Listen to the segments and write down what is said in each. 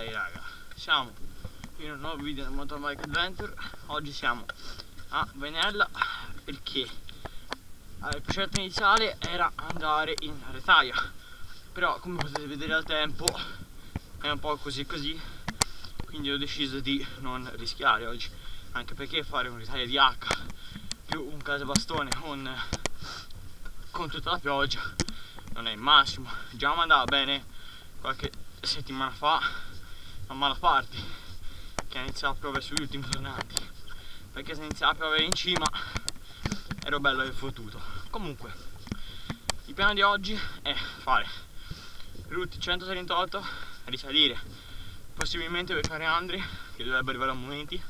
raga, siamo in un nuovo video del Motorbike Adventure. Oggi siamo a Venella perché il progetto iniziale era andare in Retaia, però come potete vedere al tempo è un po' così così, quindi ho deciso di non rischiare oggi, anche perché fare un Retaia di H più un casabastone con tutta la pioggia non è il massimo. Già mi andava bene qualche settimana fa a Malaparte, che ha iniziato a piovere sugli ultimi tornanti, perché se iniziava a piovere in cima ero bello e fottuto. Comunque il piano di oggi è fare Route 138, risalire, possibilmente beccare Andri, che dovrebbe arrivare a momenti.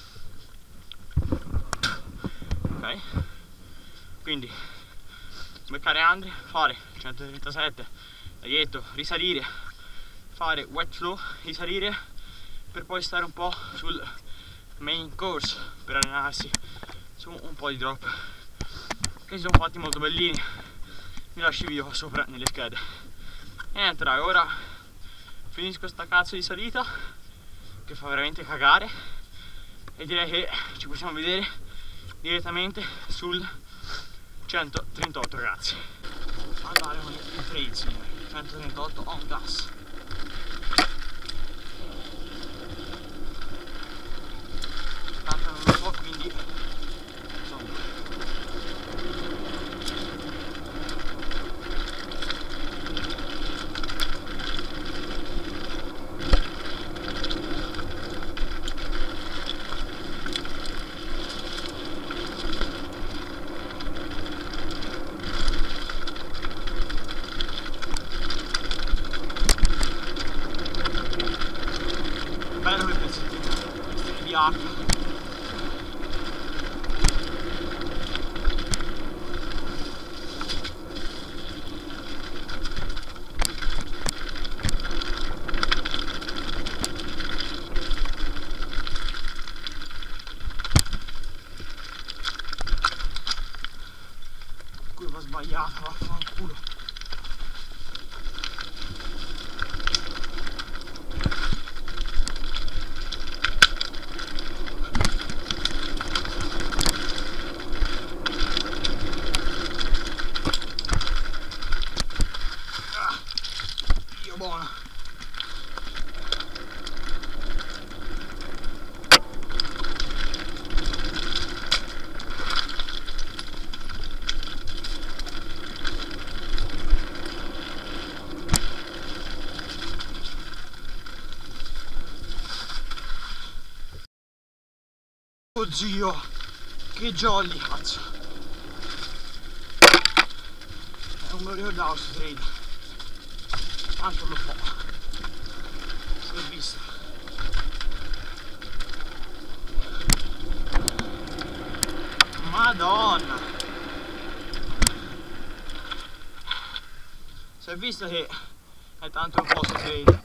Ok, quindi beccare Andri, fare 137 laghetto, risalire, fare wet flow, risalire, per poi stare un po' sul main course per allenarsi su un po' di drop che si sono fatti molto bellini. Vi lascio il video qua sopra nelle schede. E niente raga, ora finisco sta cazzo di salita che fa veramente cagare e direi che ci possiamo vedere direttamente sul 138 ragazzi. Andare con il trail, signori. 138 on gas. Tanto non lo so, quindi insomma bello quel pezzettino di acqua. Curva sbagliata, vaffanculo. Buono. Oddio, che jolly, cazzo. Non me lo ricordavo sto trail. Tanto lo fa, l'ho visto. Madonna, si è visto che è tanto un posto trail.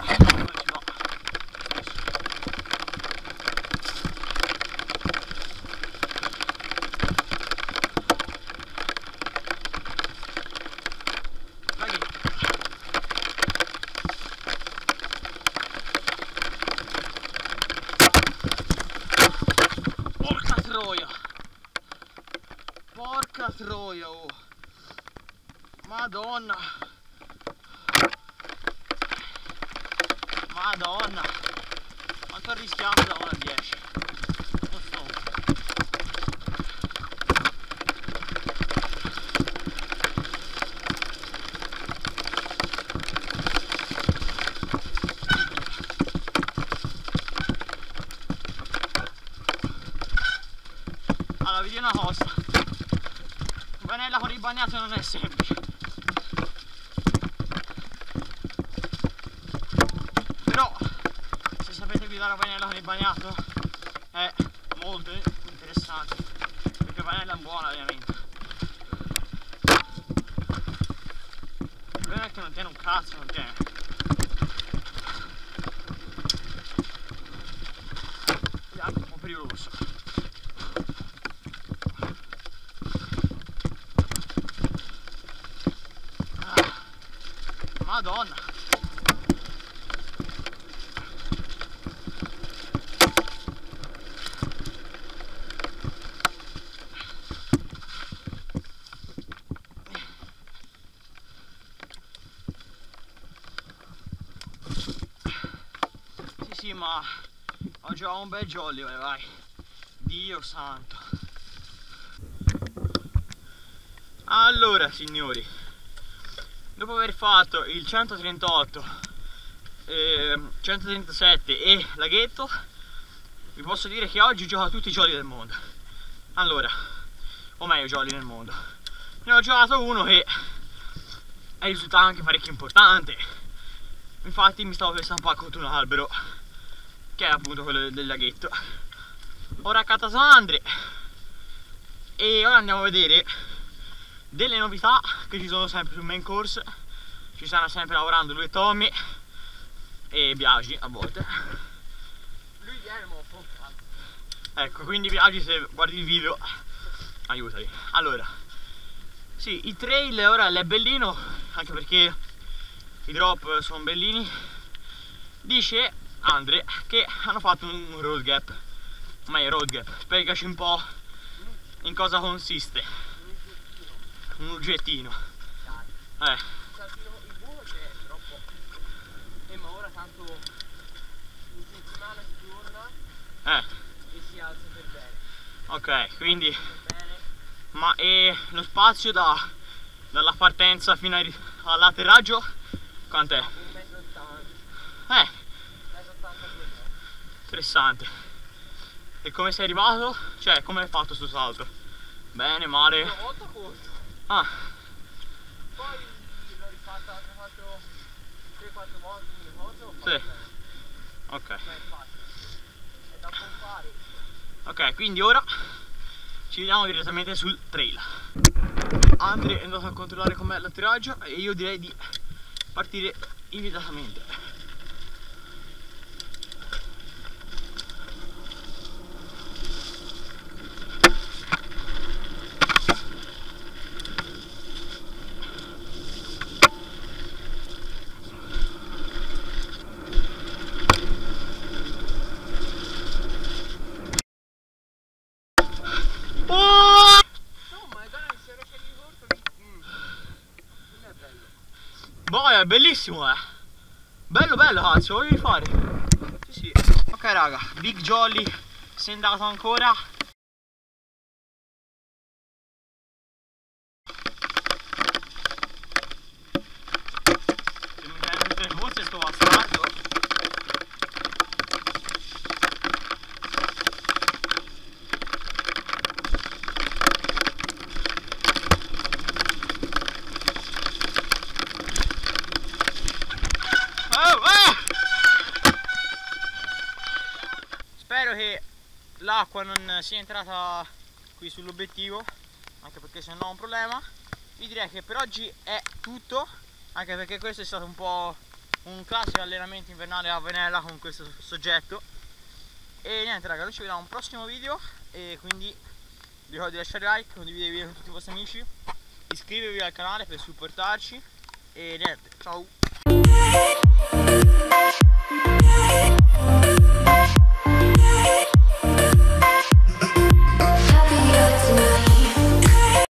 Porca troia, oh. Madonna. Madonna. Quanto ho rischiato da 1 a 10. Non so. Allora, vi dico una cosa. Venella con il bagnato non è semplice, però se sapete guidare la Venella con il bagnato è molto interessante, perché la Venella è un buon allenamento. Il problema è che non tiene un cazzo, non tiene. È anche un po' pericoloso. Madonna. sì, ma oggi ho un bel jolly, vai. Dio santo. Allora signori, dopo aver fatto il 138, 137 e laghetto, vi posso dire che oggi gioco a tutti i jolly del mondo. Allora, o meglio jolly nel mondo. Ne ho giocato uno che è risultato anche parecchio importante. Infatti mi stavo per stampare contro un albero, che è appunto quello del laghetto. Ho raccattato Andre e ora andiamo a vedere delle novità che ci sono sempre sul main course. Ci stanno sempre lavorando lui e Tommy e Biagi a volte. Lui viene molto. Ecco, quindi Biagi, se guardi il video aiutali. Allora, sì, il trail ora è bellino, anche perché i drop sono bellini. Dice Andre che hanno fatto un road gap. Ma è road gap, spiegaci un po' in cosa consiste. Un uggettino. Il buco c'è troppo. Ma ora tanto in settimana si torna e si alza per bene. Ok, quindi Bene. ma lo spazio dalla partenza fino all'atterraggio quant'è? 1,80 m. 1,80 m. Interessante. E come sei arrivato? Cioè, come hai fatto sto salto? Bene, male? Una volta corto. Ah, Poi l'ho rifatta, ho fatto 3-4 volte una cosa, ho fatto sì. bene. Ok. Ma infatti è da pompare. Ok, quindi ora ci vediamo direttamente sul trail. Andre è andato a controllare com'è l'atterraggio e io direi di partire immediatamente. Boh, è bellissimo, bello bello, cazzo, voglio rifare. Sì, sì. Ok raga, Big Jolly si è andato ancora. Se mi prendo tutte le borse sto bastardo. Spero che l'acqua non sia entrata qui sull'obiettivo, anche perché se no è un problema. Vi direi che per oggi è tutto, anche perché questo è stato un po' un classico allenamento invernale a Venella con questo soggetto. E niente raga, noi ci vediamo a un prossimo video e quindi vi ricordo di lasciare like, condividere il video con tutti i vostri amici, iscrivetevi al canale per supportarci e niente, ciao!